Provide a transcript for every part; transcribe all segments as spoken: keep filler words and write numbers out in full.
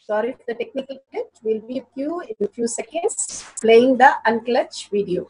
Sorry for the technical glitch. We'll be with you in a few seconds playing the Unclutch video.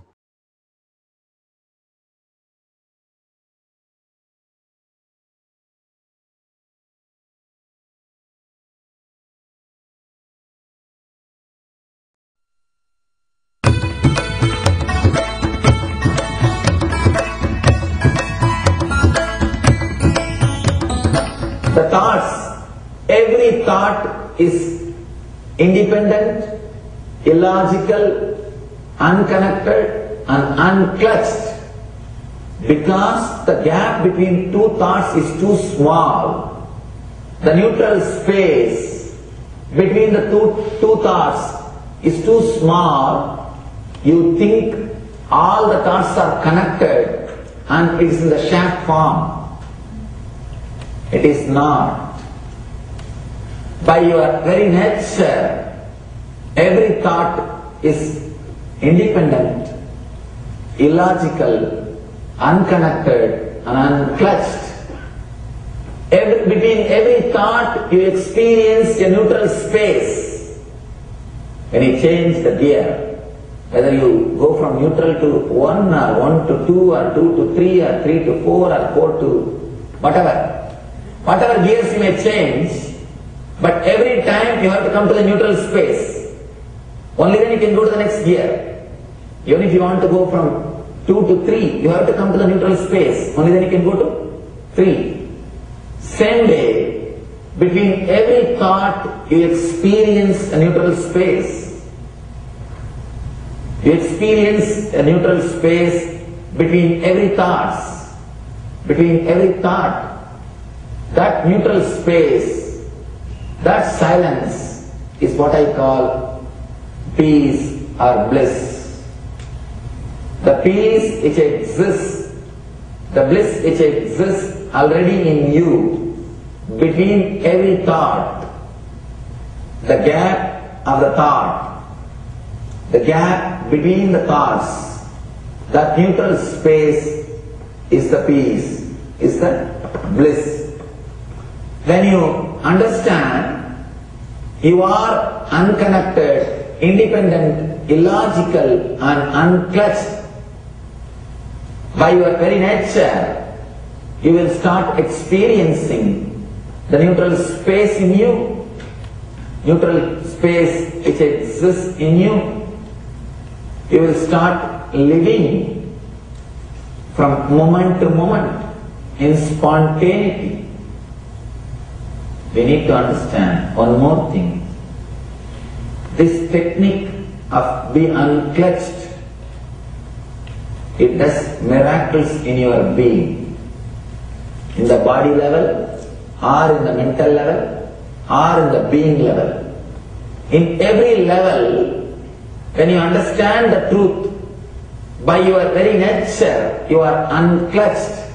The thoughts, every thought is independent, illogical, unconnected and unclutched because the gap between two thoughts is too small. The neutral space between the two, two thoughts is too small. You think all the thoughts are connected and it is in the shape form. It is not. By your very nature, every thought is independent, illogical, unconnected and unclutched. Every, between every thought you experience a neutral space. When you change the gear, whether you go from neutral to one or one to two or two to three or three to four or four to whatever. Whatever gears you may change, but every time you have to come to the neutral space. Only then you can go to the next gear. Even if you want to go from two to three, you have to come to the neutral space. Only then you can go to three. Same way, between every thought you experience a neutral space. You experience a neutral space between every thoughts. Between every thought. That neutral space, that silence is what I call peace or bliss. The peace which exists, the bliss which exists already in you, between every thought, the gap of the thought, the gap between the thoughts, that neutral space is the peace, is the bliss. When you understand you are unconnected, independent, illogical and unclutched, by your very nature, you will start experiencing the neutral space in you, neutral space which exists in you. You will start living from moment to moment in spontaneity. We need to understand one more thing. This technique of be unclutched, it does miracles in your being. In the body level, or in the mental level, or in the being level. In every level, when you understand the truth, by your very nature, you are unclutched.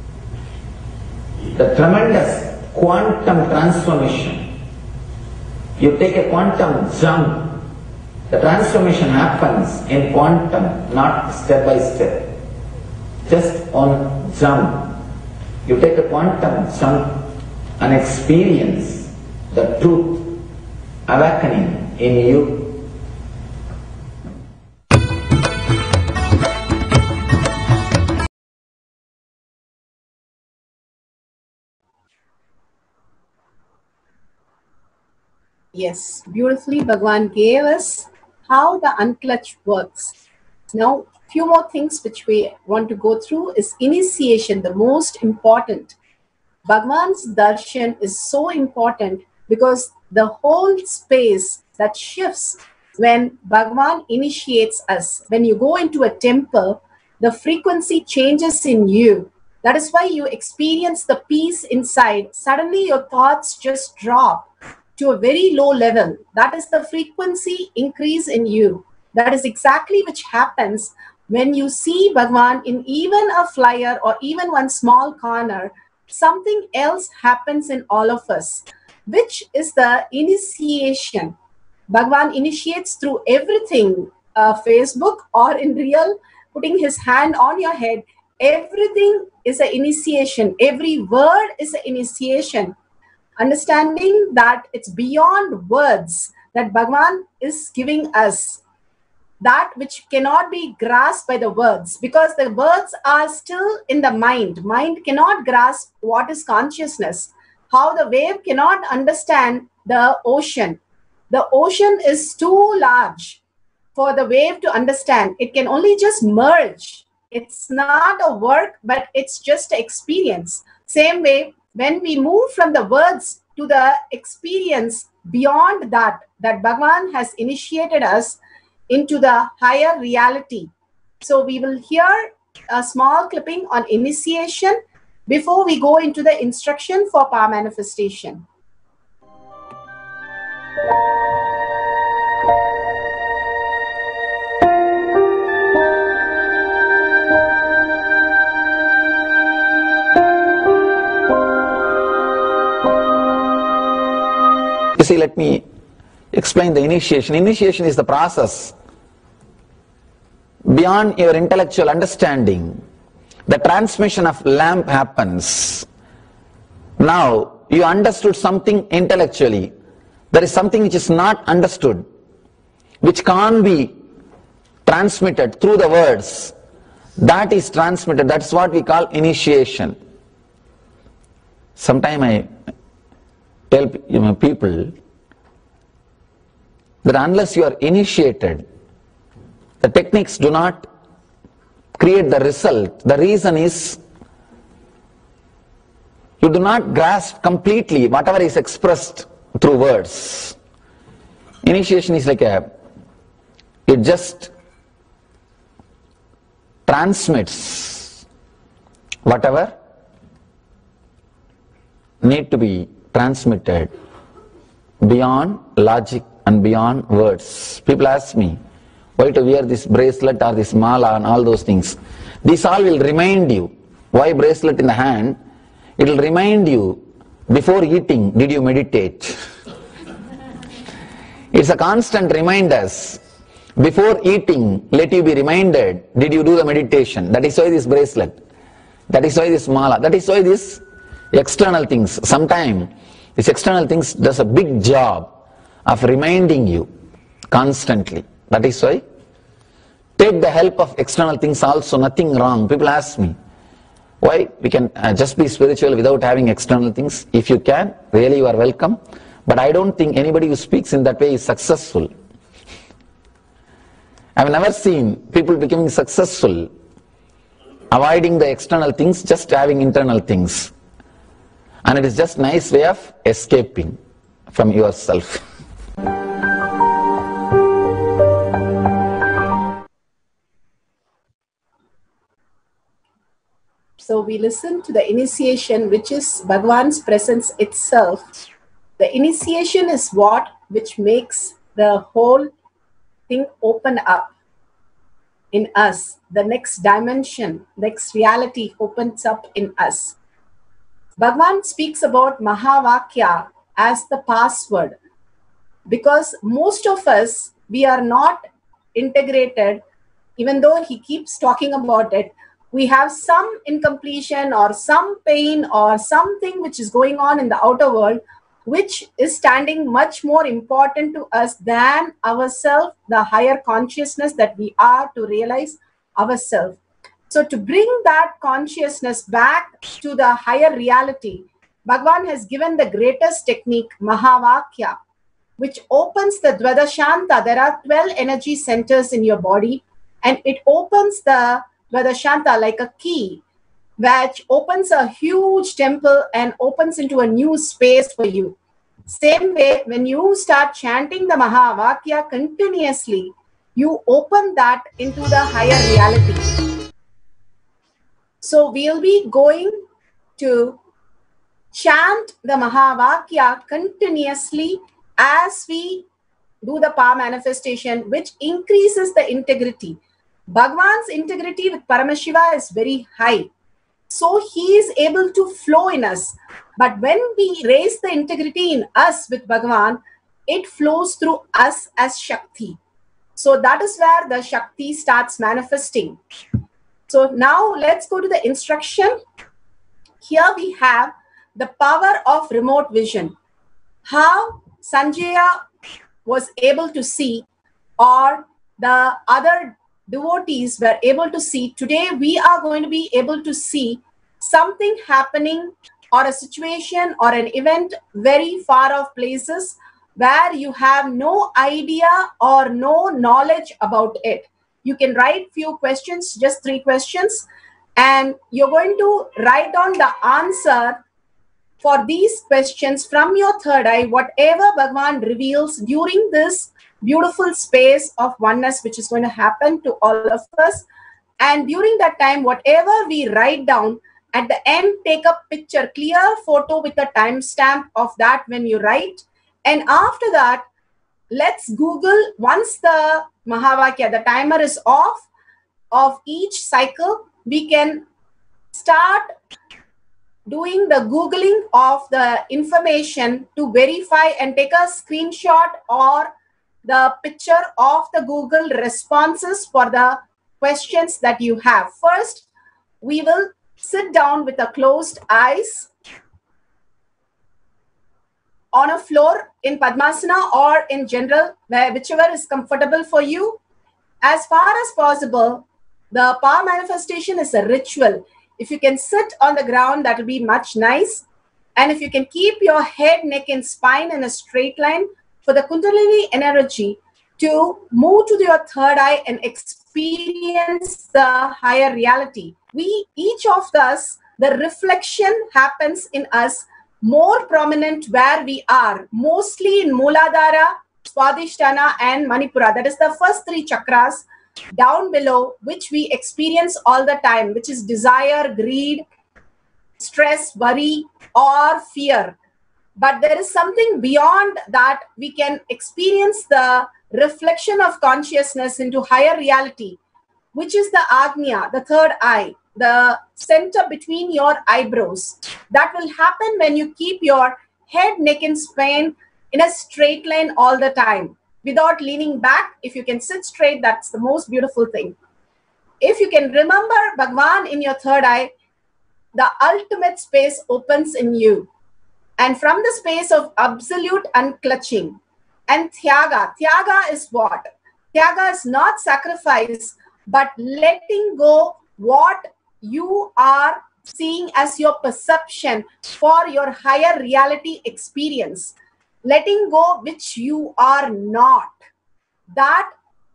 The tremendous quantum transformation. You take a quantum jump. The transformation happens in quantum, not step by step. Just on jump. You take a quantum jump and experience the truth awakening in you. Yes, beautifully Bhagwan gave us how the unclutch works. Now, few more things which we want to go through is initiation, the most important. Bhagwan's darshan is so important because the whole space that shifts when Bhagwan initiates us. When you go into a temple, the frequency changes in you. That is why you experience the peace inside. Suddenly your thoughts just drop to a very low level. That is the frequency increase in you. That is exactly which happens when you see Bhagwan in even a flyer or even one small corner. Something else happens in all of us, which is the initiation. Bhagwan initiates through everything, uh, Facebook or in real, putting his hand on your head. Everything is an initiation. Every word is an initiation. understanding that it's beyond words, that Bhagavan is giving us that which cannot be grasped by the words, because the words are still in the mind. Mind cannot grasp what is consciousness, how the wave cannot understand the ocean. The ocean is too large for the wave to understand. It can only just merge. It's not a work, but it's just an experience. Same way, when we move from the words to the experience beyond that, that Bhagavan has initiated us into the higher reality. So we will hear a small clipping on initiation before we go into the instruction for power manifestation. You see, let me explain the initiation. Initiation is the process beyond your intellectual understanding. The transmission of lamp happens. Now, you understood something intellectually. There is something which is not understood, which can't be transmitted through the words. That is transmitted. That's what we call initiation. Sometimes I tell people that unless you are initiated, the techniques do not create the result. The reason is you do not grasp completely whatever is expressed through words. Initiation is like a, it just transmits whatever need to be transmitted beyond logic and beyond words. People ask me why to wear this bracelet or this mala and all those things. This all will remind you. Why bracelet in the hand? It will remind you, before eating, did you meditate? It's a constant reminder. Before eating, let you be reminded, did you do the meditation? That is why this bracelet. That is why this mala. That is why this external things. Sometimes this external things does a big job of reminding you constantly. That is why take the help of external things also, nothing wrong. People ask me, why we can uh, just be spiritual without having external things? If you can, really you are welcome. But I don't think anybody who speaks in that way is successful. I've never seen people becoming successful avoiding the external things, just having internal things. And it is just a nice way of escaping from yourself. So we listen to the initiation, which is Bhagavan's presence itself. The initiation is what which makes the whole thing open up in us. The next dimension, next reality opens up in us. Bhagavan speaks about Mahavakya as the password, because most of us, we are not integrated. Even though he keeps talking about it, we have some incompletion or some pain or something which is going on in the outer world, which is standing much more important to us than ourselves, the higher consciousness that we are to realize ourselves. So to bring that consciousness back to the higher reality, Bhagavan has given the greatest technique, Mahavakya, which opens the Dvadashanta. There are twelve energy centers in your body, and it opens the Dvadashanta like a key, which opens a huge temple and opens into a new space for you. Same way, when you start chanting the Mahavakya continuously, you open that into the higher reality. So we'll be going to chant the Mahavakya continuously as we do the power manifestation, which increases the integrity. Bhagavan's integrity with Paramashiva is very high. So he is able to flow in us. But when we raise the integrity in us with Bhagavan, it flows through us as Shakti. So that is where the Shakti starts manifesting. So now let's go to the instruction. Here we have the power of remote vision. How Sanjaya was able to see, or the other devotees were able to see. Today we are going to be able to see something happening, or a situation or an event very far off places where you have no idea or no knowledge about it. You can write few questions, just three questions, and you're going to write down the answer for these questions from your third eye, whatever Bhagavan reveals during this beautiful space of oneness, which is going to happen to all of us. And during that time, whatever we write down, at the end, take a picture, clear photo with a timestamp of that when you write. And after that, let's Google, once the Mahavakya, the timer is off of each cycle, we can start doing the Googling of the information to verify and take a screenshot or the picture of the Google responses for the questions that you have. First, we will sit down with a closed eyes on a floor in Padmasana or in general, where whichever is comfortable for you. As far as possible, the power manifestation is a ritual. If you can sit on the ground, that will be much nice. And if you can keep your head, neck, and spine in a straight line for the Kundalini energy to move to your third eye and experience the higher reality. We, each of us, the reflection happens in us more prominent where we are, mostly in Mooladhara, Swadhisthana, and Manipura. That is the first three chakras down below, which we experience all the time, which is desire, greed, stress, worry, or fear. But there is something beyond that. We can experience the reflection of consciousness into higher reality, which is the Agnya, the third eye, the center between your eyebrows. That will happen when you keep your head, neck, and spine in a straight line all the time, without leaning back. If you can sit straight, that's the most beautiful thing. If you can remember Bhagavan in your third eye, the ultimate space opens in you. And from the space of absolute unclutching and Tyaga, Tyaga is what? Tyaga is not sacrifice, but letting go what you are seeing as your perception for your higher reality experience. Letting go which you are not. That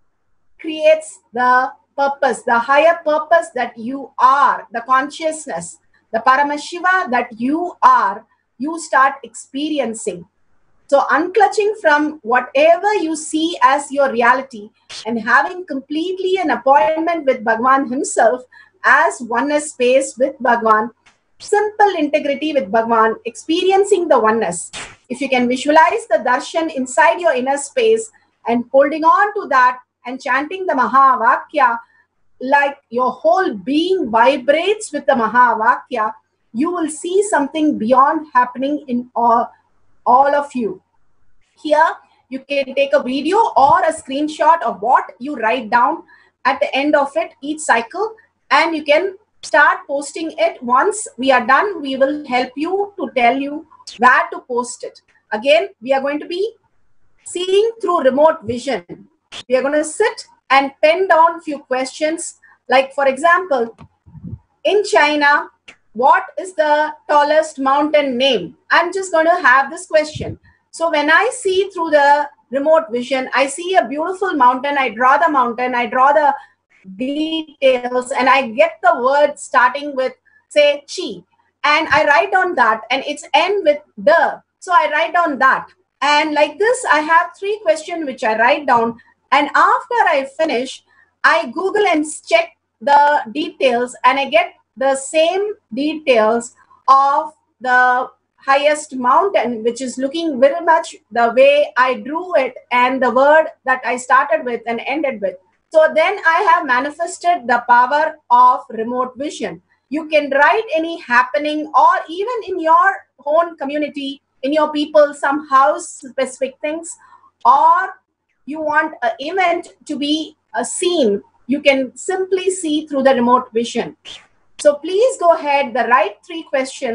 creates the purpose, the higher purpose that you are, the consciousness, the Paramashiva that you are, you start experiencing. So unclutching from whatever you see as your reality and having completely an appointment with Bhagavan himself as oneness space with Bhagavan, simple integrity with Bhagavan, experiencing the oneness. If you can visualize the darshan inside your inner space and holding on to that and chanting the Mahavakya, like your whole being vibrates with the Mahavakya, you will see something beyond happening in all, all of you. Here, you can take a video or a screenshot of what you write down at the end of it, each cycle, and you can start posting it. Once we are done, we will help you to tell you where to post it. Again, we are going to be seeing through remote vision. We are going to sit and pen down few questions. Like, for example, in China, what is the tallest mountain name? I'm just going to have this question. So when I see through the remote vision, I see a beautiful mountain, I draw the mountain, I draw the details, and I get the word starting with, say, chi. And I write on that, and it's end with the. So I write down that. And like this, I have three questions which I write down. And after I finish, I Google and check the details, and I get the same details of the highest mountain, which is looking very much the way I drew it and the word that I started with and ended with. So then I have manifested the power of remote vision. You can write any happening, or even in your own community, in your people, some house specific things, or you want an event to be a scene, you can simply see through the remote vision. So please go ahead, the right three questions,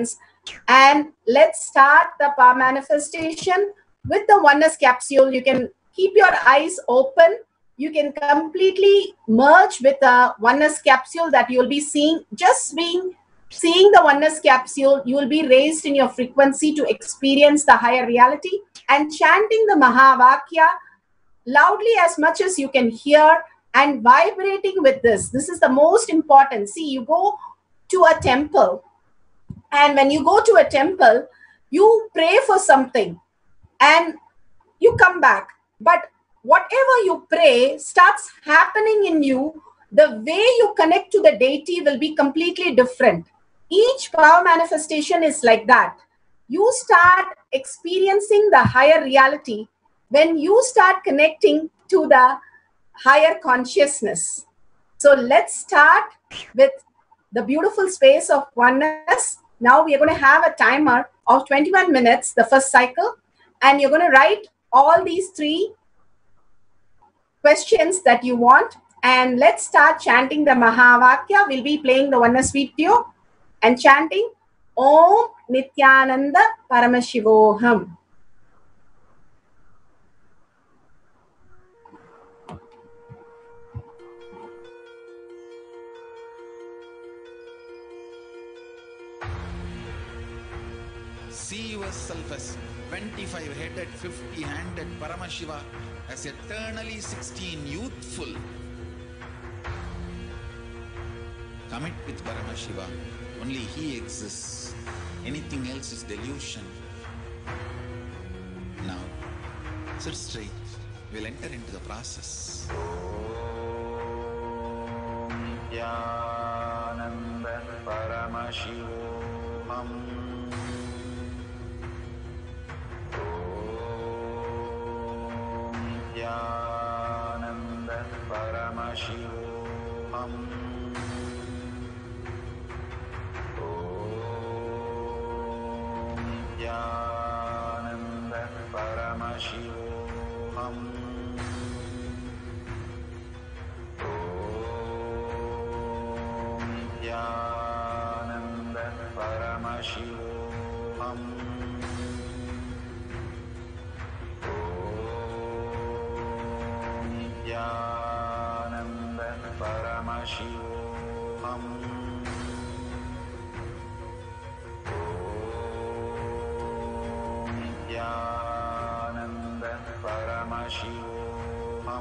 And let's start the power manifestation with the oneness capsule. You can keep your eyes open. You can completely merge with the oneness capsule that you'll be seeing. Just being seeing the oneness capsule, you will be raised in your frequency to experience the higher reality, and chanting the Mahavakya loudly as much as you can hear and vibrating with this. This is the most important. See, you go to a temple, and when you go to a temple, you pray for something and you come back. But whatever you pray starts happening in you. The way you connect to the deity will be completely different. Each power manifestation is like that. You start experiencing the higher reality when you start connecting to the higher consciousness. So let's start with the beautiful space of oneness. Now we are going to have a timer of twenty-one minutes, the first cycle, and you're going to write all these three questions that you want. And let's start chanting the Mahavakya. We'll be playing the oneness video and chanting Om Nityananda Paramashivoham. See yourself as twenty-five headed, fifty handed Paramashiva, as eternally sixteen, youthful. Commit with Paramashiva. Only He exists. Anything else is delusion. Now, sit straight. We'll enter into the process. Nityananda Paramashivoham. Nityananda Paramashivoham. Nityananda Paramashivoham. Nityananda Paramashivoham. Nityananda Paramashivoham. Nityananda Paramashivoham.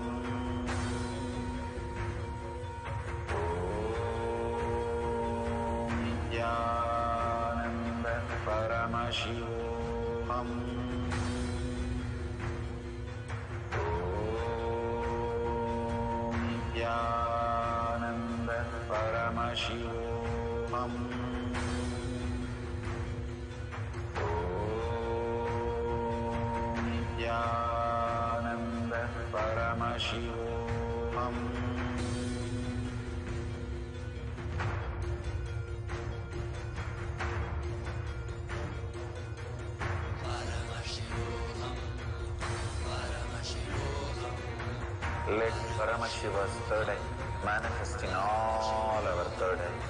Nityananda Paramashivoham. Nityananda Paramashivoham. Nityananda Paramashivoham. Let Paramashiva's third eye manifest in all our third eyes.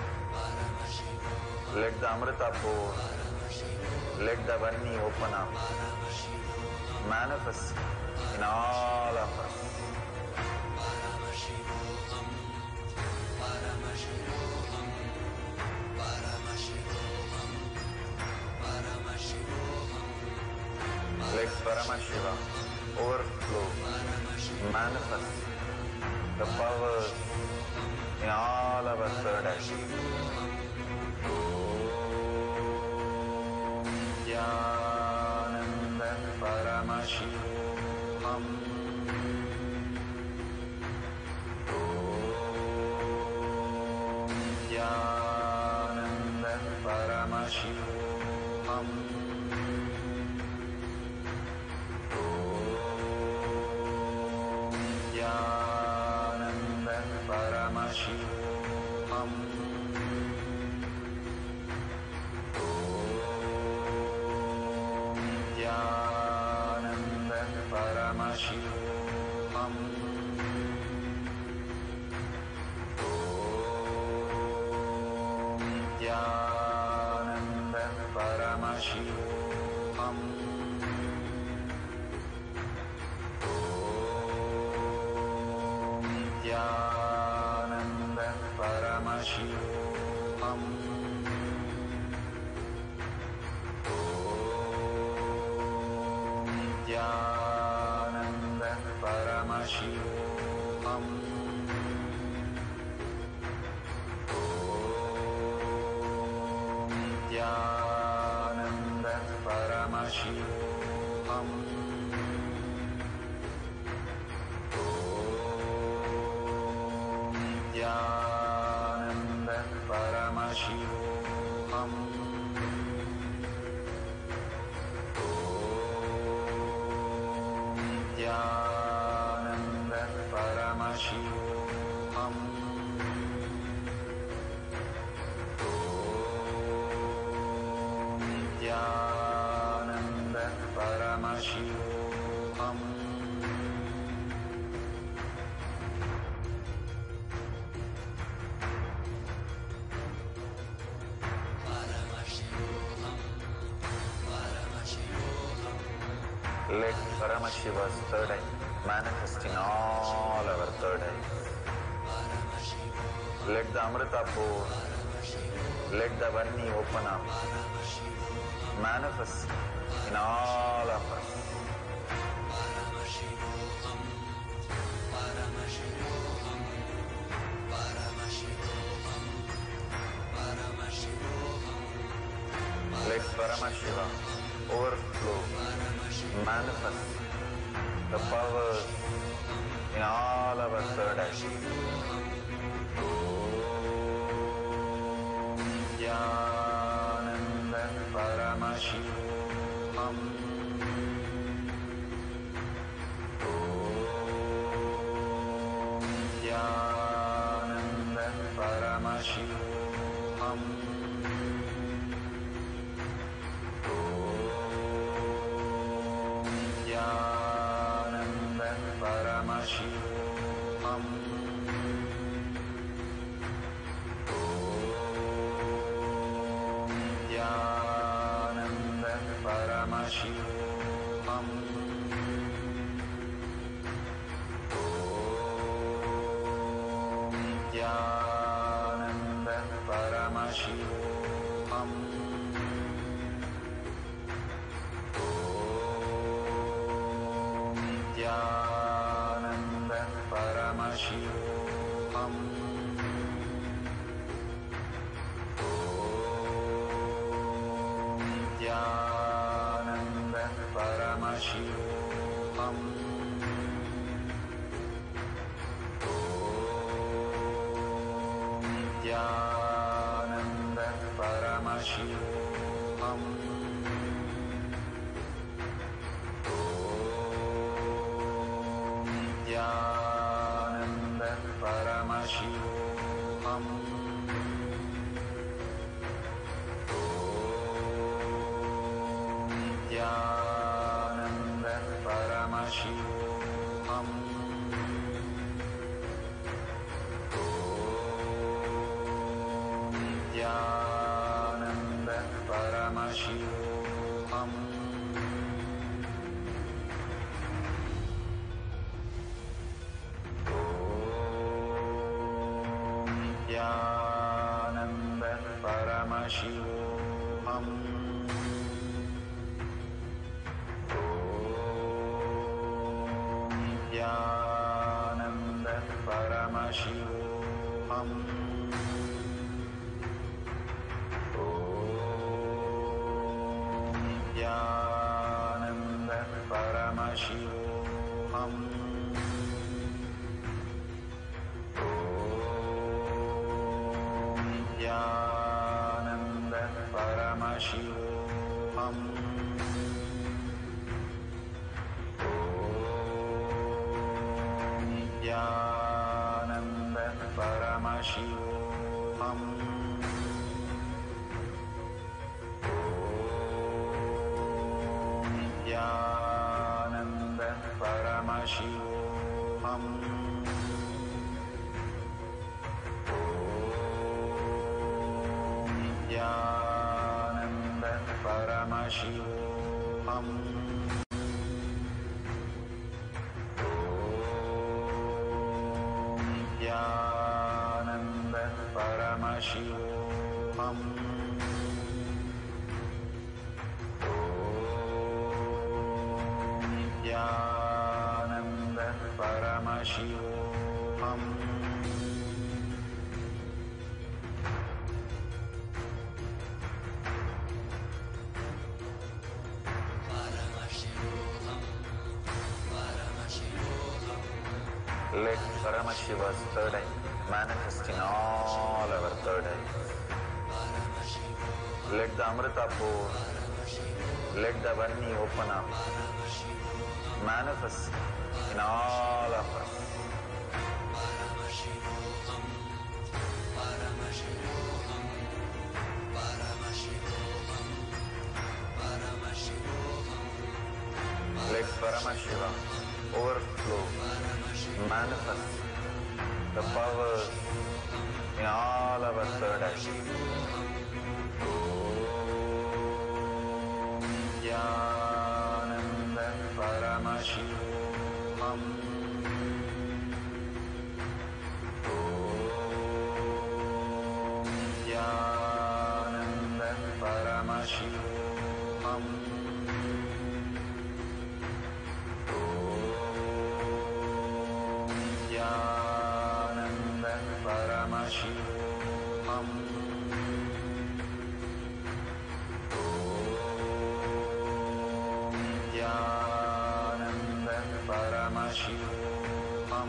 Let the Amrita pour, let the Vanni open up, manifest in all of us. Let Paramashiva overflow, manifest the powers in all our third eyes. Nityananda Paramashivoham. Nityananda Paramashivoham. Nityananda Paramashivoham. Nityananda Paramashivoham. Nityananda Nityananda Paramashivoham. Om Nityananda Paramashivoham. Om Nityananda Paramashivoham. Nityananda Paramashivoham. Om Nityananda Paramashivoham. Om Nityananda Paramashivoham. Let Paramashiva's third eye manifest in all our third eyes. Let the Amrita pour, let the Varni open up, manifest in all of us. Let Paramashiva overflow, manifest the powers in all our third eyes. Om Nityananda Paramashivoham. Om Nityananda Paramashivoham. Nityananda Paramashivoham. Om Nityananda Paramashivoham. Om Nityananda Paramashivoham. Nityananda Paramashivoham. Om Nityananda Paramashivoham. Om Nityananda Paramashivoham. Nityananda Paramashivoham. Om Nityananda Paramashivoham. Om Nityananda Paramashivoham. Nityananda Paramashivoham. Om Nityananda Paramashivoham. Om Nityananda Paramashivoham. Nityananda Paramashivoham. Om Nityananda Paramashivoham. Om Nityananda Paramashivoham. Nityananda Paramashivoham. Om Nityananda Paramashivoham. Nityananda Paramashivoham. Let Paramashiva's third eye manifest in all our third eyes. Let the Amrita pour, let the Varni open up, manifest in all of us. Let Paramashiva overflow, manifest the powers in all our third eyes. Om Nityananda Paramashivoham. Om Nityananda Paramashivoham. Nityananda Paramashivoham. Om Nityananda Paramashivoham.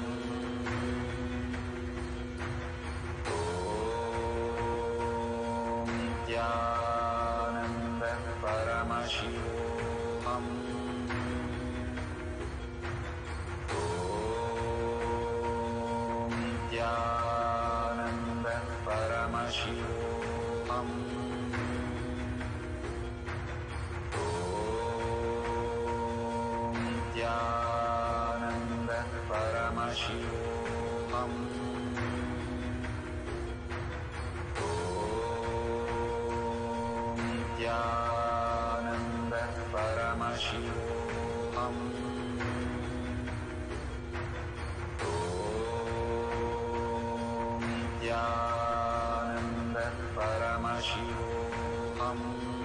Om Nityananda Paramashivoham. Nityananda Paramashivoham. Om Nityananda Paramashivoham. Om Nityananda Paramashivoham. Nityananda Paramashivoham.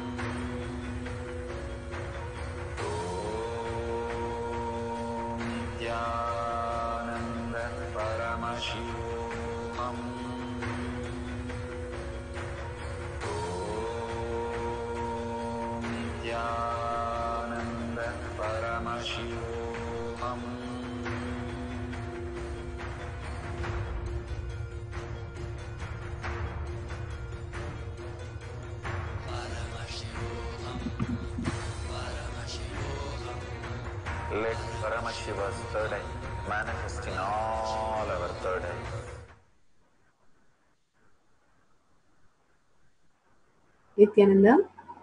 Om Nityananda Paramashivoham. Om Nityananda Paramashivoham. Let Paramashiva's third eye manifest in all our third eyes. Nityananda,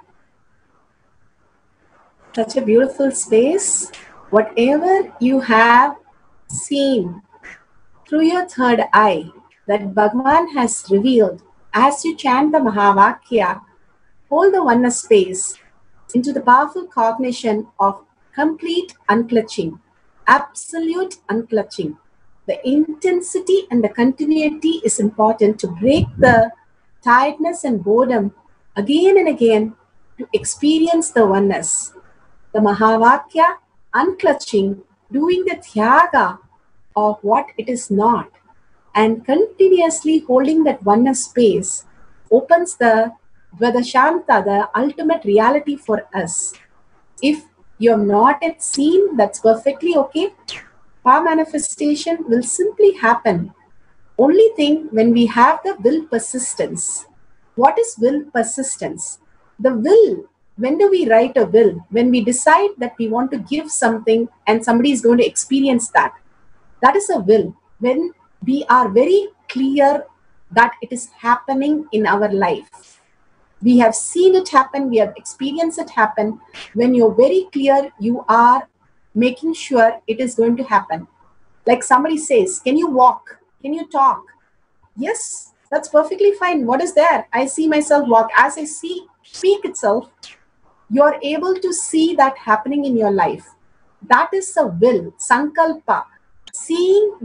such a beautiful space. Whatever you have seen through your third eye that Bhagavan has revealed as you chant the Mahavakya, hold the oneness space into the powerful cognition of complete unclutching, absolute unclutching. The intensity and the continuity is important to break the tiredness and boredom again and again to experience the oneness. The Mahavakya, unclutching, doing the Tyaga of what it is not, and continuously holding that oneness space opens the Vedashanta, the ultimate reality for us. If you have not yet seen, that's perfectly okay. Power manifestation will simply happen. Only thing, when we have the will persistence. What is will persistence? The will, when do we write a will? When we decide that we want to give something and somebody is going to experience that. That is a will. When we are very clear that it is happening in our life. We have seen it happen, we have experienced it happen. When you're very clear, you are making sure it is going to happen. Like somebody says, can you walk? Can you talk? Yes, that's perfectly fine. What is there? I see myself walk. As I see, speak itself, you're able to see that happening in your life. That is a will, sankalpa. Seeing that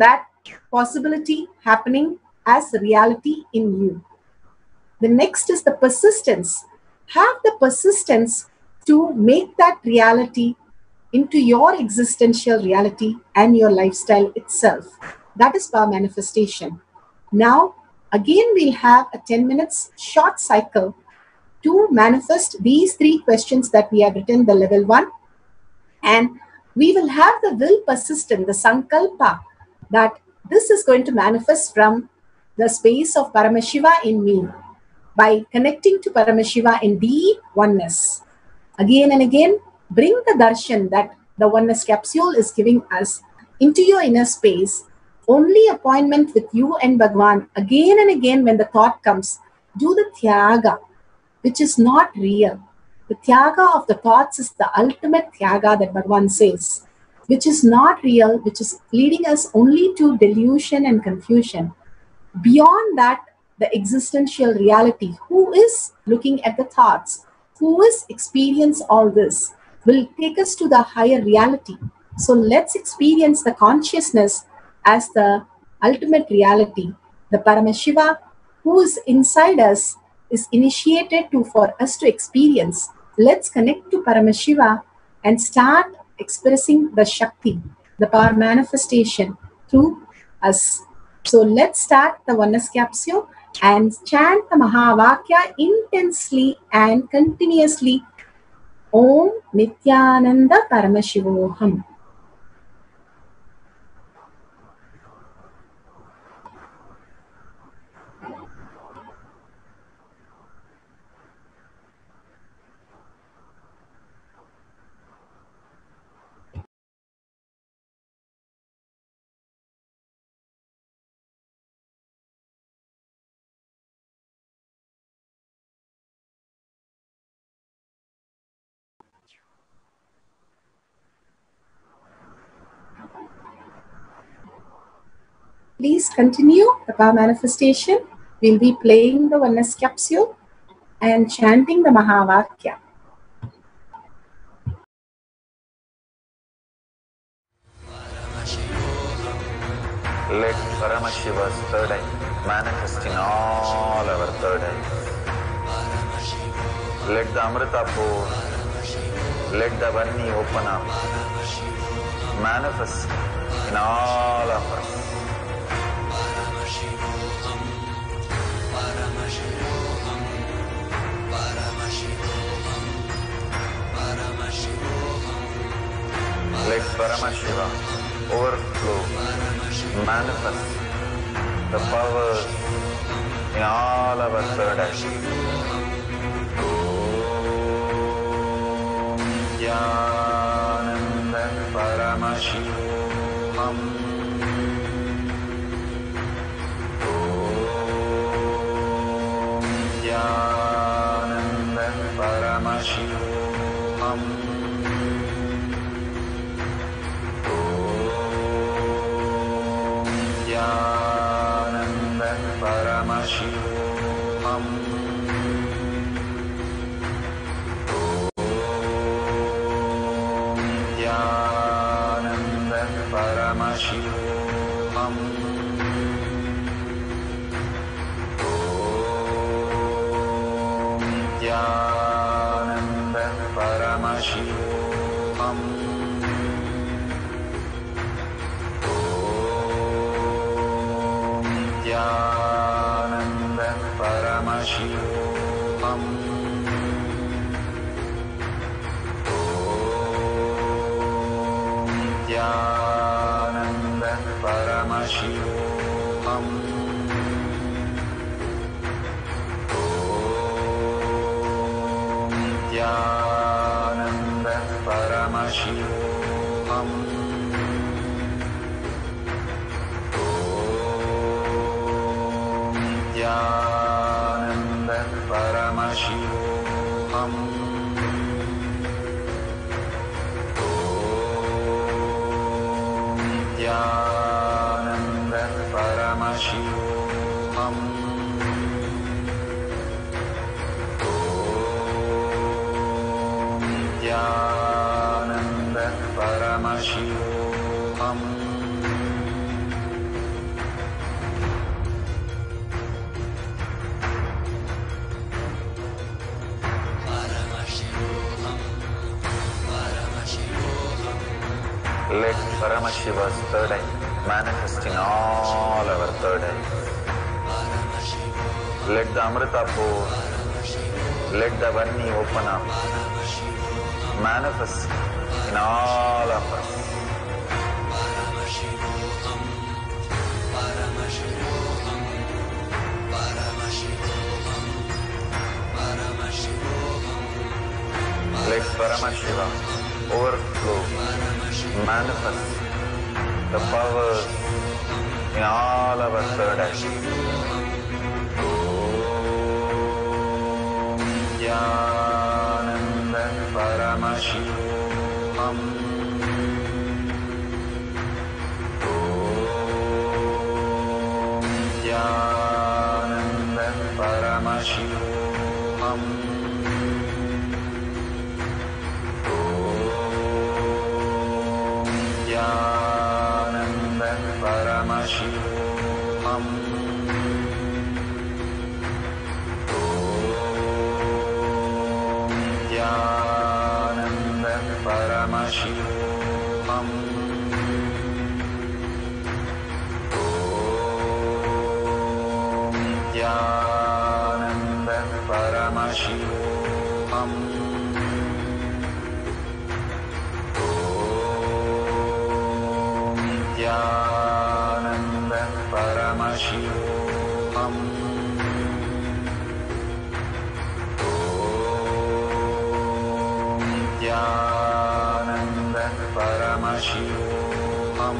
possibility happening as a reality in you. The next is the persistence. Have the persistence to make that reality into your existential reality and your lifestyle itself. That is power manifestation. Now, again, we'll have a ten minutes short cycle to manifest these three questions that we have written, the level one. And we will have the will persistent, the sankalpa, that this is going to manifest from the space of Paramashiva in me by connecting to Paramashiva in deep oneness. Again and again, bring the darshan that the oneness capsule is giving us into your inner space. Only appointment with you and Bhagwan. Again and again, when the thought comes, do the tyaga, which is not real. The tyaga of the thoughts is the ultimate tyaga that Bhagwan says, which is not real, which is leading us only to delusion and confusion. Beyond that, the existential reality, who is looking at the thoughts, who is experience all this, will take us to the higher reality. So let's experience the consciousness as the ultimate reality. The Paramashiva who is inside us is initiated to for us to experience. Let's connect to Paramashiva and start expressing the Shakti, the power manifestation through us. So let's start the oneness capsule and chant the Mahavakya intensely and continuously. Om Nityananda Paramashivoham. Please continue the power manifestation. We'll be playing the oneness capsule and chanting the Mahavakya. Let Paramashiva's third eye manifest in all our third eyes. Let the Amrita pour, let the Varni open up, manifest in all of us. Let Paramashiva overflow, manifest the powers in all our third eyes. Om Jnananda Paramashivam. Om Jnananda Paramashivam. Jnananda Paramashivam. Om Jnananda Paramashivam. Om Jnananda Paramashivam. Jnananda Paramashivam. Om Jnananda Paramashivam. Om Jnananda Paramashivam. Jnananda Paramashivam. Om Jnananda Paramashivam. Om Jnananda Paramashivam. Paramashiva's third eye, manifesting all our third eyes. Let the Amrita pour, let the Varni open up, manifest in all of us. Let Paramashiva overflow, manifest the powers in all our third eyes. Om Jnananda Paramashivam. Om Jnananda Paramashivam. Jnananda Paramashivam. Om Jnananda Paramashivam. Om Jnananda Paramashivam. Jnananda Paramashivam. Om Jnananda Paramashivam.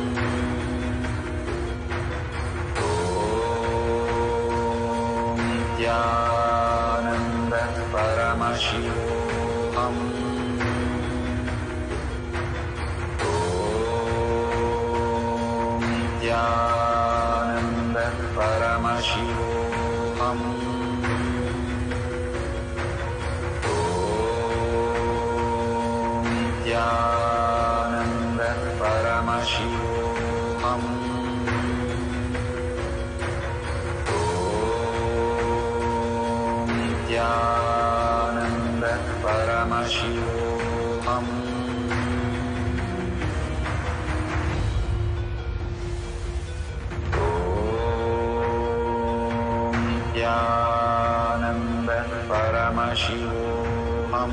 Om Jnananda Paramashivam. Jnananda Paramashivam. Om Jnananda Paramashivam. Om Jnananda Paramashivam. Jnananda Paramashivam.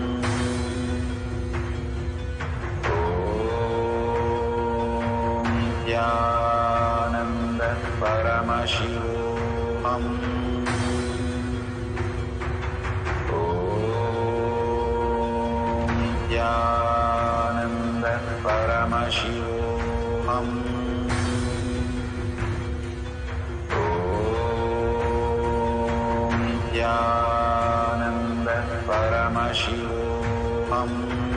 Om Jnananda Paramashivam. Om Jnananda Paramashivam. Jnananda Paramashivam.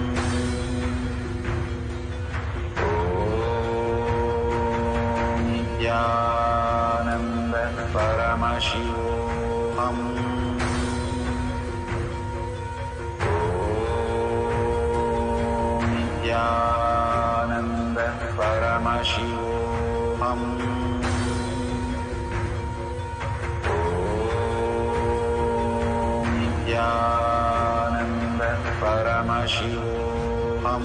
Om Jnananda Paramashivam. Om Jnananda Paramashivam. Jnananda Paramashivam.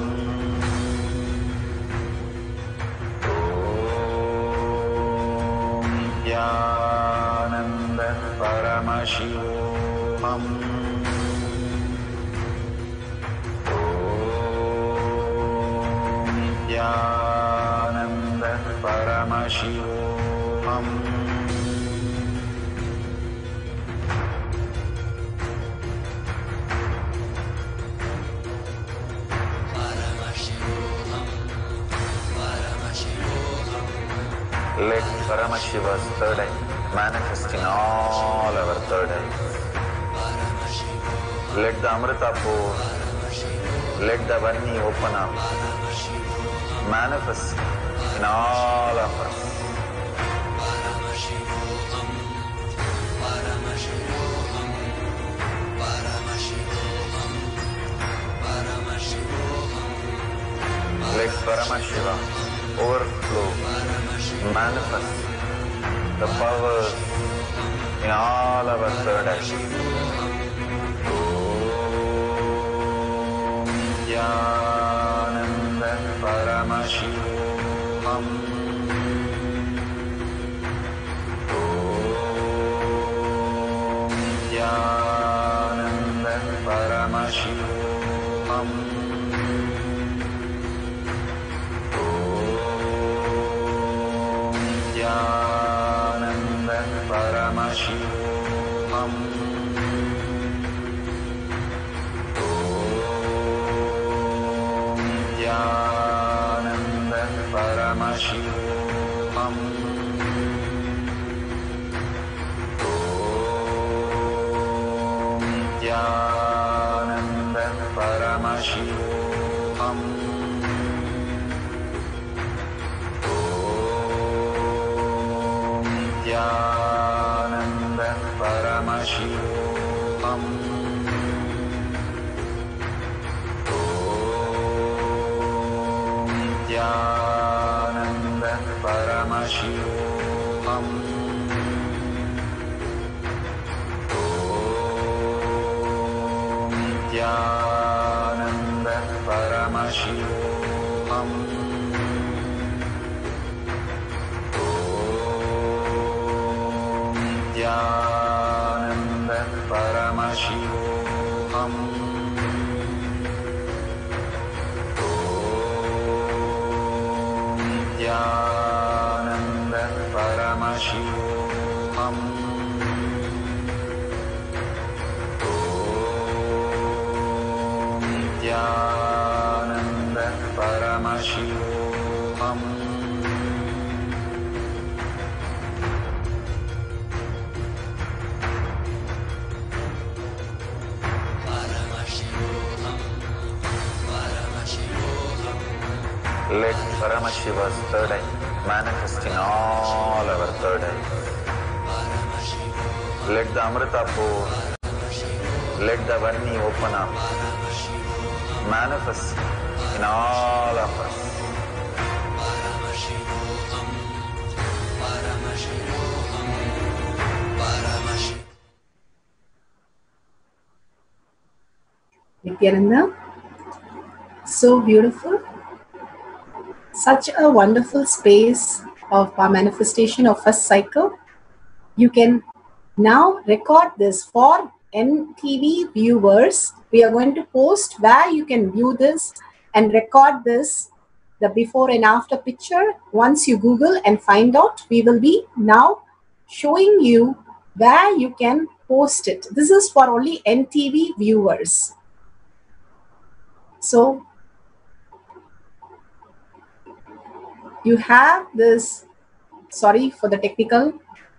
Om Jnananda Paramashivam. Om Jnananda Paramashivam. Let Paramashiva's third eye manifest in all our third eyes. Let the Amrita pour, let the Varni open up, manifest in all of us. Let Paramashiva overflow, manifest the powers in all our third eyes. Om Jnananda Paramashivam. Paramashivamam. Nityananda Paramashivamam. Nityananda Paramashivamam. Nityananda Paramashivamam. Nityananda Paramashivamam. Nityananda Paramashivamam. Nityananda Paramashivamam. Nityananda Paramashivamam. Nityananda Paramashivamam. Let Paramashiva's third eye manifest in all our third eyes. Let the Amrita pour, let the Varni open up, manifest in all of us. Nityananda, so beautiful. Such a wonderful space of our manifestation of first cycle. You can now record this for N T V viewers. We are going to post where you can view this and record this, the before and after picture. Once you Google and find out, we will be now showing you where you can post it. This is for only N T V viewers. So you have this, sorry for the technical.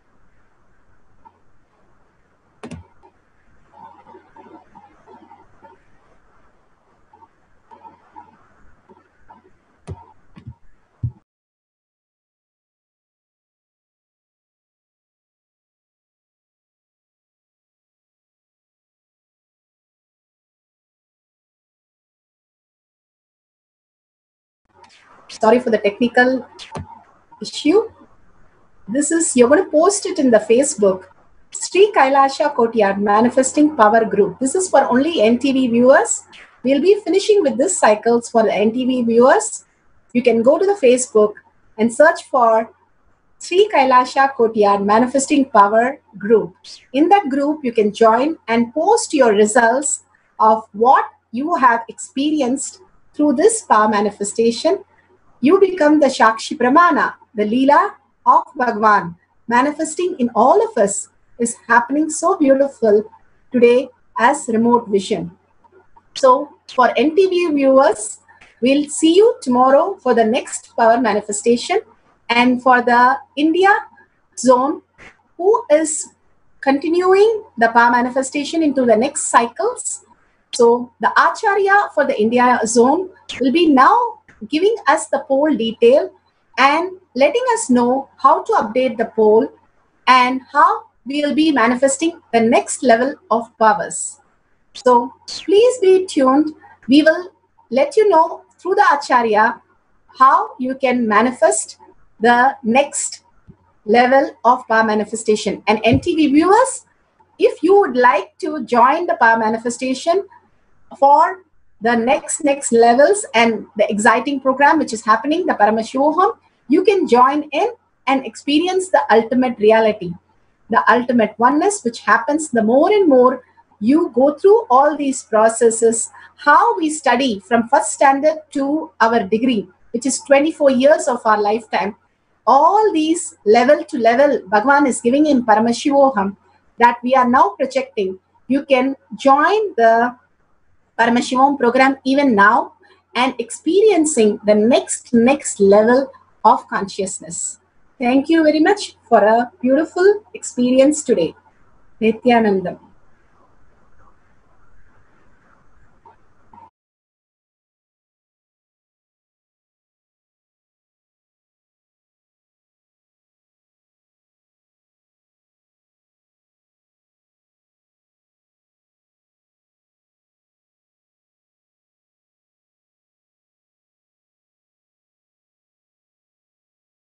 Sorry for the technical issue. This is, you're going to post it in the Facebook, Sri Kailasha Kotiyar Manifesting Power Group. This is for only N T V viewers. We'll be finishing with this cycles for the N T V viewers. You can go to the Facebook and search for Sri Kailasha Kotiyar Manifesting Power Group. In that group, you can join and post your results of what you have experienced through this power manifestation. You become the Shakshi Pramana, the Leela of Bhagwan. Manifesting in all of us is happening so beautiful today as remote vision. So for N T V viewers, we'll see you tomorrow for the next power manifestation. And for the India zone, who is continuing the power manifestation into the next cycles. So the Acharya for the India zone will be now giving us the poll detail and letting us know how to update the poll and how we will be manifesting the next level of powers. So please be tuned. We will let you know through the Acharya how you can manifest the next level of power manifestation. And N T V viewers, if you would like to join the power manifestation for the next next levels and the exciting program which is happening, the Paramashivoham, you can join in and experience the ultimate reality, the ultimate oneness, which happens the more and more you go through all these processes. How we study from first standard to our degree, which is twenty-four years of our lifetime. all these level to level Bhagavan is giving in Paramashivoham that we are now projecting, you can join the Paramashivoham program even now and experiencing the next, next level of consciousness. Thank you very much for a beautiful experience today. Nityanandam.